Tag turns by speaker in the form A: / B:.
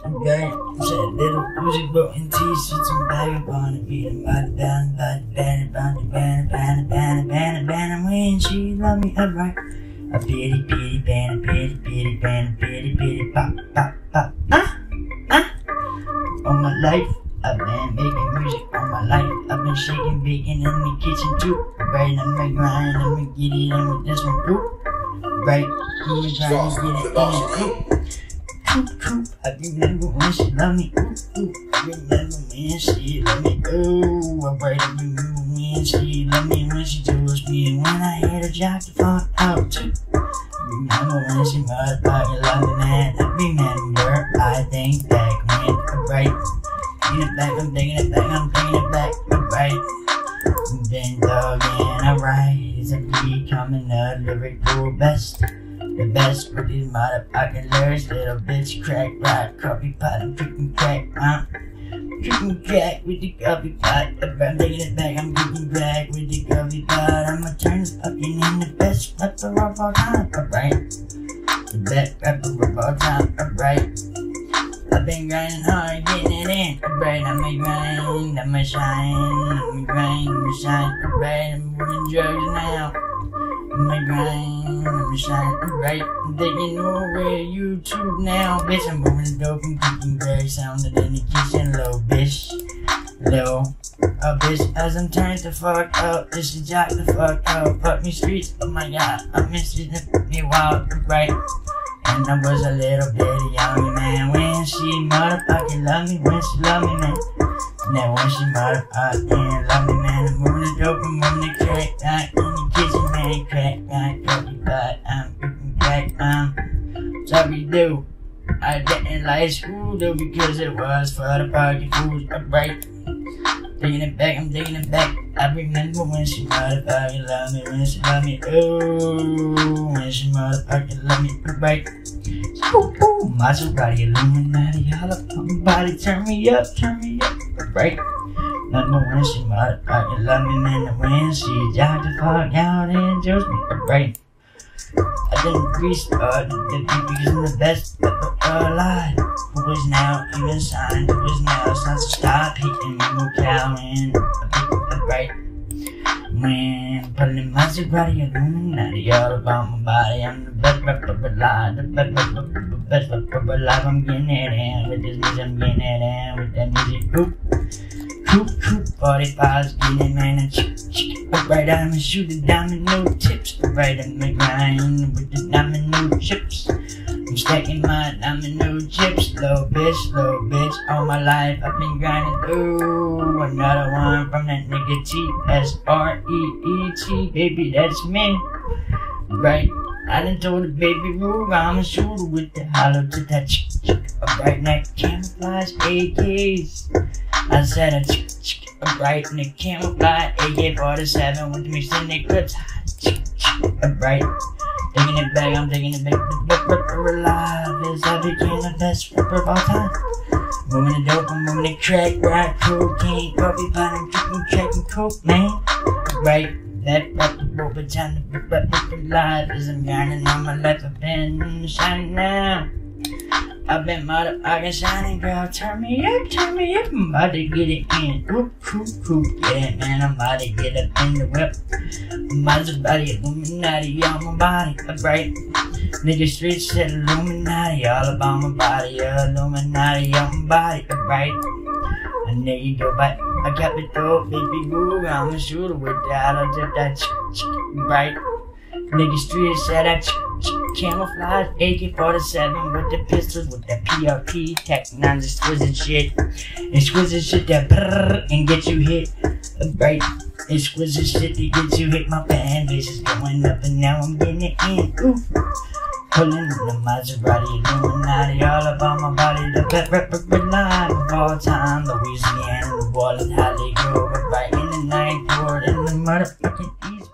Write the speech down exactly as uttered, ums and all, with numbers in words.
A: Okay, said little music boat and t-shirts and bag upon it, beating by the band, by the band, by the band, by the band, by the band, when she loved me upright. A bitty, bitty band, a bitty, bitty band, a bitty, bitty pop, pop, pop, ah, ah. All my life, I've been making music all my life. I've been shaking, baking in the kitchen too. Right, I'm gonna grind, I'm gonna get it in with this one too. Right, I'm gonna grind, get it in it too. Coop, coop, I remember when she loved me. Ooh, ooh, I remember when she loved me. Oh, I right, I remember when she loved me, when she chose me, and when I had a job to fuck out too. Remember when she motherfucking loved me, man. I remember, I think back when, right. Taking it back, I'm taking it back, I'm taking it back, right. Then again, alright, it's a becoming a lyrical best. The best with these motherfucking lyrics, little bitch crack, rock, coffee pot, I'm drinking crack, huh? Drinking crack with the coffee pot. I'm taking it back, I'm drinking crack with the coffee pot. I'ma turn this fucking in the best rapper of all time, alright. The best rapper of all time, alright. I've been grinding hard, getting it in, alright. I'ma grind, I'ma shine, I'ma grind, I'ma shine, alright. I'm moving drugs now. I'ma grind, I'ma shine, alright. I'm taking over YouTube now, bitch. I'm moving dope and cooking great, sounding in the kitchen, low bitch, low. Oh bitch, as I'm turning the fuck up, this is jack the fuck up, fuck me streets, oh my god, I miss it, put me wild, right? And I was a little bitty young man when she motherfucking loved me, when she loved me, man. And then when she motherfucking loved me, man, I'm moving the dope, I'm moving the crack, back in the kitchen, man, crack, back, coffee pot, I'm cooking crack, um, sorry, do. I didn't like school, though, because it was for the fucking fools, alright. Taking it back, I'm taking it back. I remember when she motherfucking loved me, when she loved me, oh, when she motherfucking loved me, right? Ooh, ooh, Maserati, Illuminati, all up on my body, turn me up, turn me up, right? Remember when she motherfucking loved me, man, when she jogged the fuck out and chose me, right? I didn't grease, uh, the, the because I'm the best ever alive. Who is now even signed, who is now signed, so stop hating me, no cowing, right? Man, pulling Maserati, Illuminati, all about my body, I'm the best rapper alive, the best rapper, the best rapper alive, I'm getting it in, with this music, I'm getting it in, with that music, coop, coop, coop, forty-fives, getting it, man, and chick, chick, right, I'ma shoot the domino tips, right, I'ma grind with the domino chips. I'm stacking my domino chips, low bitch, low bitch, all my life I've been grinding, ooh, another one from that nigga T S R E E T, baby, that's me, right, I done told the baby rule, I'm a shooter with the hollow to that chick, chick, alright, neck camouflage A Ks, I said a chick, chick, alright, and the camouflage A K forty-seven with me sitting there clips, chick, chick, alright. Taking it back, I'm taking it back. The best rapper alive is I became the best rapper of all time. Moving the dope, I'm moving the crack, rock, cocaine, coffee pot, I'm drinking crack and coke, man. Right, that rapper over time, the best rapper alive is I'm grinding on my life. I've been shining now. I've been motherfucking shining, girl. Turn me up, turn me up. I'm about to get it in. Oop, coop, coop, yeah, man. I'm about to get up in the whip. Maserati, Illuminati, on my body, alright. Nigga street said Illuminati, all about my body, Illuminati on my body, alright. And there you go, but I got the dope, baby boo. I'm a shooter with that, I'll dip that chick, chick, right. Nigga street said that chick, chick, camouflage A K forty-seven with the pistols, with that P R P, tacking on the exquisite shit. Exquisite shit that brrrr and get you hit, right. Exquisite shit that gets you hit, my fan base is going up and now I'm getting it in, ooh. Pulling in the Maserati, Illuminati, all about my body, the best rapper alive of all time, Louisiana, the wall of Hollywood, right in the ninth ward, in the motherfucking East.